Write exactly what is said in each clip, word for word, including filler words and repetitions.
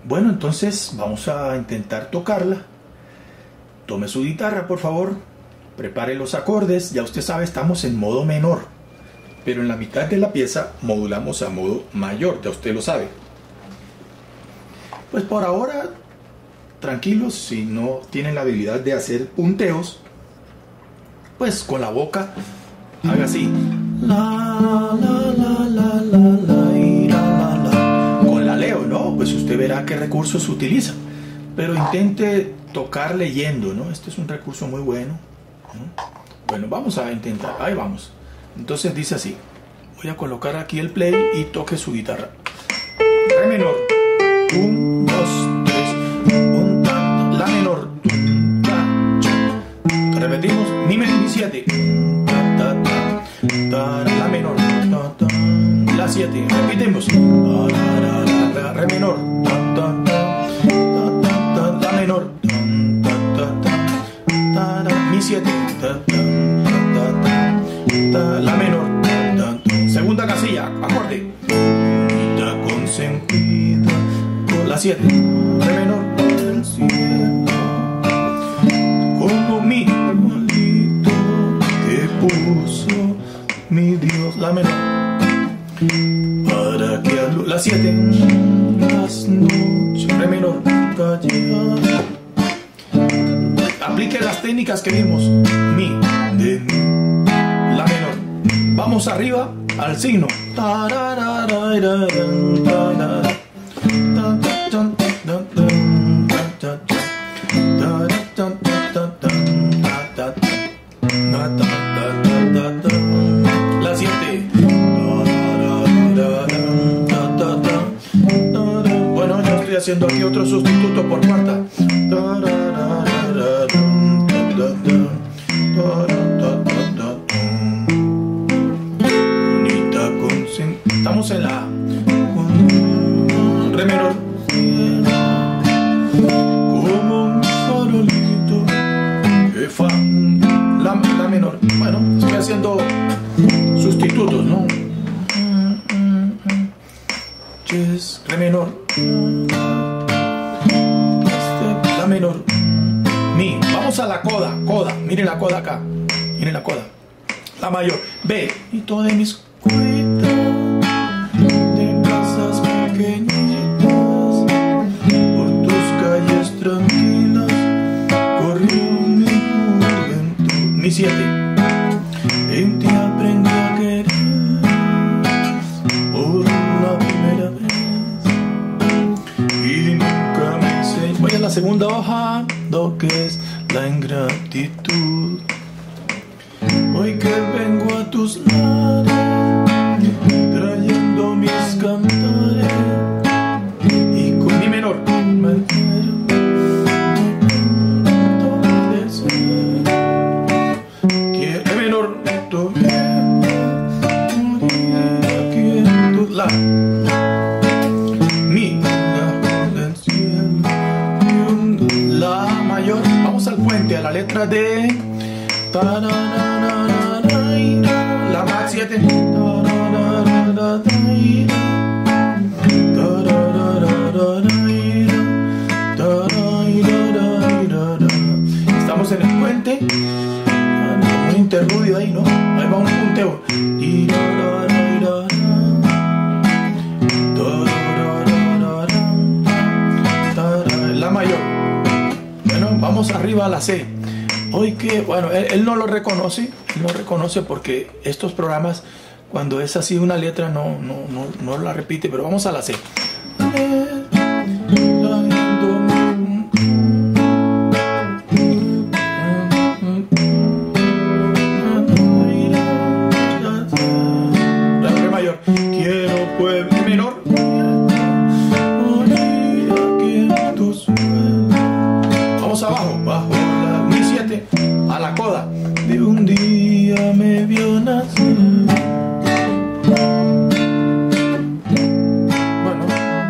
Bueno, entonces vamos a intentar tocarla. Tome su guitarra, por favor. Prepare los acordes. Ya usted sabe, estamos en modo menor. Pero en la mitad de la pieza modulamos a modo mayor. Ya usted lo sabe. Pues por ahora, tranquilos, si no tienen la habilidad de hacer punteos, pues con la boca haga así. La, la, la, la, la, la, y la, la, la. Con la leo, ¿no? Pues usted verá qué recursos se utilizan. Pero intente tocar leyendo, ¿no? Este es un recurso muy bueno, ¿no? Bueno, vamos a intentar. Ahí vamos. Entonces dice así. Voy a colocar aquí el play y toque su guitarra. Re menor. Un, dos, tres. Un, ta, la menor. Ta, cha. Repetimos. Mi, mi siete. Ta, ta, ta, ta, la menor. Ta, ta, la siete. Repetimos. Ta, la, la, la, la, re menor. Ta, ta, ta, ta, ta, ta, la menor. Ta, ta, ta, ta, ta, mi siete. Ta, ta, ta, ta, ta, la menor. Segunda casilla, acorde. Bonita consentida, con la siete, re menor del cielo. Como mi malito que puso mi Dios, la menor. Para que a la siete, las noches, re menor, callada. Aplique las técnicas que vimos. Mi, de mi, la menor. Vamos arriba al signo. La siete. Bueno, yo estoy haciendo aquí otro sustituto por cuarta. Estamos en la re menor. Como un farolito que fa, la, la menor. Bueno, estoy haciendo sustitutos, ¿no? Yes, re menor. La menor. Mi. Vamos a la coda, coda. Miren la coda acá. Miren la coda. La mayor. B. Y todas mis cuitas de casas pequeñitas por tus calles tranquilas corrió mi juventud. Mi siete. En ti aprendí a querer por la primera vez y nunca me enseñé. Voy a la segunda hoja, lo que es la ingratitud. Hoy que vengo a tus lados trayendo mis cantares y con mi menor me quiero obedecer. Quiero menor todavía quiero la mi la del cielo la mayor. Vamos al puente, a la letra D. La más siete. Estamos en el puente. Un interludio ahí, ¿no? Ahí va un punteo. La mayor. Bueno, vamos arriba a la C. Hoy que, bueno, él, él no lo reconoce, él no reconoce porque estos programas, cuando es así una letra, no, no, no, no la repite, pero vamos a la C. La re mayor. Quiero pueblo menor. Vamos abajo, bajo. A la coda. De un día me vio nacer. Bueno,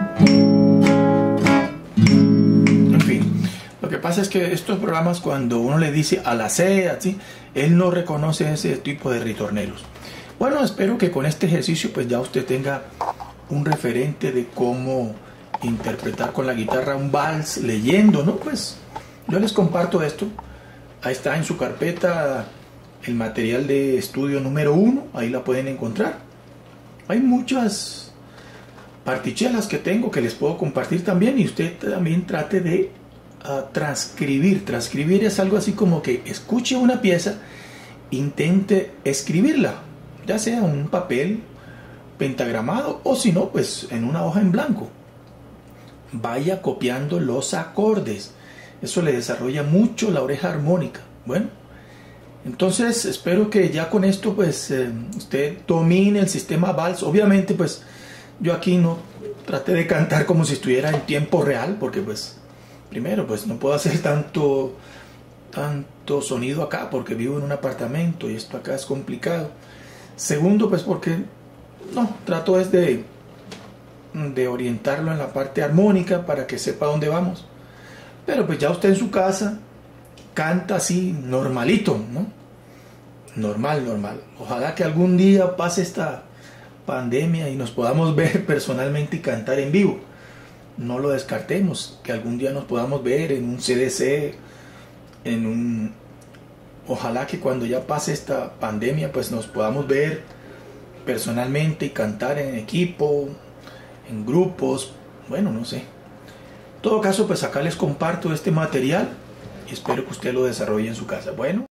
en fin, lo que pasa es que estos programas, cuando uno le dice a la C, así, él no reconoce ese tipo de ritorneros. Bueno, espero que con este ejercicio pues ya usted tenga un referente de cómo interpretar con la guitarra un vals leyendo, ¿no? Pues yo les comparto esto. Ahí está en su carpeta el material de estudio número uno, ahí la pueden encontrar. Hay muchas partichelas que tengo que les puedo compartir también, y usted también trate de uh, transcribir. Transcribir es algo así como que escuche una pieza, intente escribirla, ya sea en un papel pentagramado o si no, pues en una hoja en blanco. Vaya copiando los acordes, eso le desarrolla mucho la oreja armónica. Bueno, entonces espero que ya con esto pues eh, usted domine el sistema vals. Obviamente pues yo aquí no traté de cantar como si estuviera en tiempo real, porque pues primero pues no puedo hacer tanto tanto sonido acá porque vivo en un apartamento y esto acá es complicado. Segundo, pues porque no, trato es de de orientarlo en la parte armónica para que sepa dónde vamos. Pero pues ya usted en su casa canta así normalito, ¿no? Normal, normal. Ojalá que algún día pase esta pandemia y nos podamos ver personalmente y cantar en vivo. No lo descartemos, que algún día nos podamos ver en un C D C, en un... Ojalá que cuando ya pase esta pandemia pues nos podamos ver personalmente y cantar en equipo, en grupos, bueno, no sé. En todo caso, pues acá les comparto este material y espero que usted lo desarrolle en su casa. Bueno.